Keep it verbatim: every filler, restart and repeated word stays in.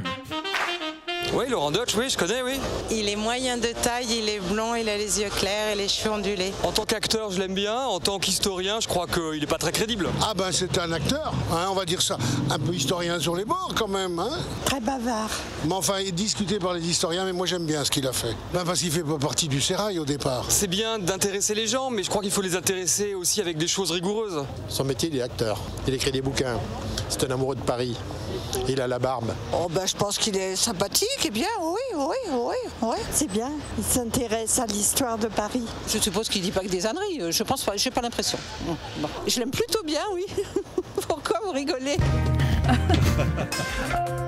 Oui, Laurent Deutsch, oui, je connais, oui. Il est moyen de taille, il est blond, il a les yeux clairs et les cheveux ondulés. En tant qu'acteur, je l'aime bien. En tant qu'historien, je crois qu'il n'est pas très crédible. Ah ben c'est un acteur, hein, on va dire ça, un peu historien sur les bords quand même. Hein. Très bavard. Mais enfin, il est discuté par les historiens, mais moi j'aime bien ce qu'il a fait. Ben, parce qu'il fait pas partie du sérail au départ. C'est bien d'intéresser les gens, mais je crois qu'il faut les intéresser aussi avec des choses rigoureuses. Son métier, il est acteur. Il écrit des bouquins. C'est un amoureux de Paris. Il a la barbe. Oh ben, je pense qu'il est sympathique et bien, oui, oui, oui, oui. C'est bien, il s'intéresse à l'histoire de Paris. Je suppose qu'il dit pas que des âneries, je pense pas, j'ai pas l'impression. Bon. Je l'aime plutôt bien, oui. Pourquoi vous rigolez?